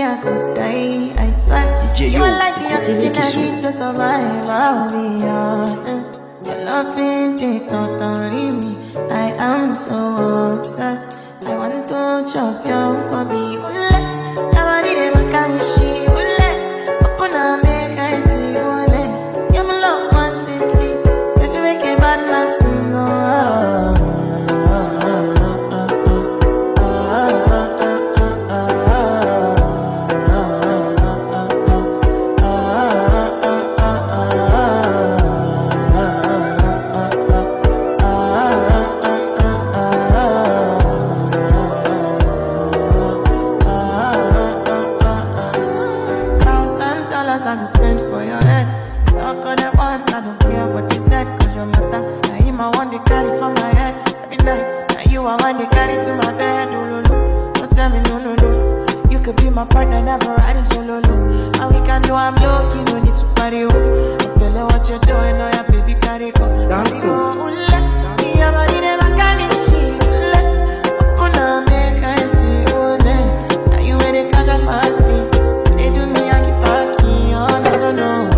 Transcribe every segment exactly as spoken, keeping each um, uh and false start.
I could die, I swear. You are like the oxygen I need to survive, I'll be honest. Your loving the totori me, I am so obsessed. I want to chop your nkwobi, ule. Nobody never can she, ule. Open up, make I see, ule. You're my love, Nwantiti. If you make a bad man sing, oh. I go spend for your head. Talk on the ones, I don't care what you said. Cause your matter, now him I want to carry for my head. Every night, now you I want to carry to my bed. Ololo, don't tell me no, no, no. You could be my partner, never riding solo. And we can do, I'm lowkey, no need to pariwo. I feel like what you're doing, oh yeah, baby, carry go. Dance so, ule, your body never carry shit, ule. Open up, make I see, ule. Now you ready, cause I'm fasting. They do me, I keep back. No, no, no.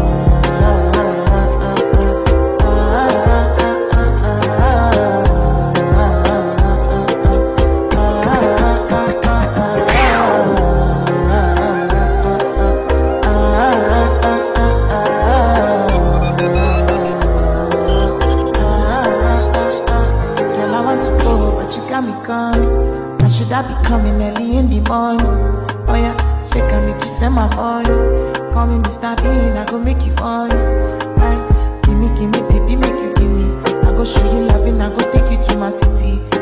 Girl, I want to go, but you got me coming. Now should I be coming early in the morning? Oh yeah, shake and make you send my body. Call me Mister Bean, I go make you on. Right? Gimme, gimme, baby, make you gimme. I go show you loving, I go take you to my city.